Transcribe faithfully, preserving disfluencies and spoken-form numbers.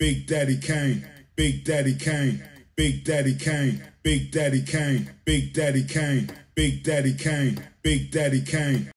Big Daddy Kane, Big Daddy Kane, Big Daddy Kane, Big Daddy Kane, Big Daddy Kane, Big Daddy Kane, Big Daddy Kane.